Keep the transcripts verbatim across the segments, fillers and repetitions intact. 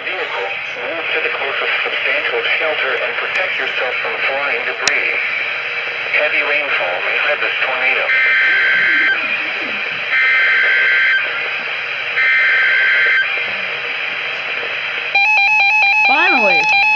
vehicle, move to the closest substantial shelter and protect yourself from flying debris. Heavy rainfall may hide this tornado. Finally!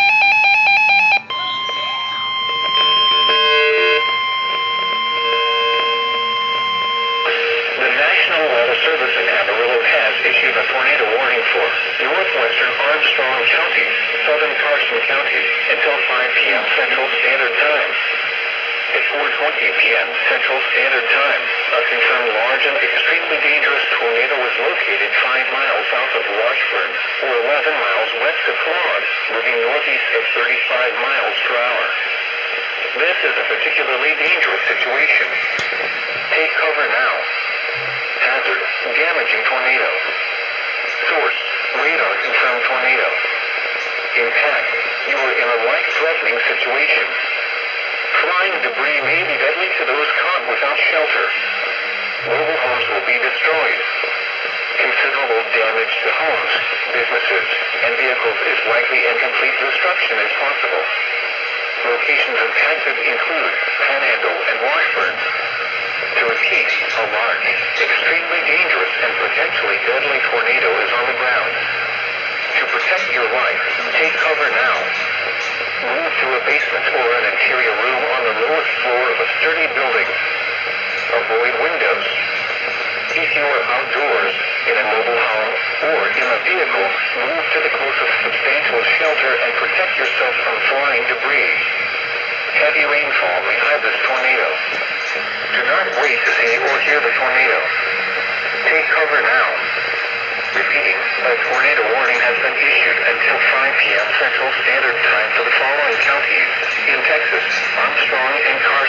The National Weather Service in Amarillo has issued a tornado warning for northwestern Armstrong County, southern Carson County, until five p m Central Standard Time. At four twenty p m Central Standard Time, a confirmed large and extremely dangerous tornado was located five miles south of Washburn, or eleven miles west of Claude, moving northeast at thirty-five miles per hour. This is a particularly dangerous situation. Take cover now. Hazard, damaging tornado. Source, radar confirmed tornado. Impact, you are in a life-threatening situation. Flying debris may be deadly to those caught without shelter. Mobile homes will be destroyed. Considerable damage to homes, businesses, and vehicles is likely, and complete destruction is possible. Locations impacted include Panhandle and Washburn. To repeat, a large, extremely dangerous, and potentially deadly tornado is on the ground. To protect your life, take cover now. Move to a basement or an interior room on the lowest floor of a sturdy building. Avoid windows. If you are outdoors, in a mobile home, or in a vehicle, move to the closest substantial shelter and protect yourself from flying debris. Heavy rainfall may hide this tornado. Do not wait to see or hear the tornado. Take cover now. Repeating, a tornado warning has been issued until five p m Central Standard Time for the following counties in Texas: Armstrong and Carson.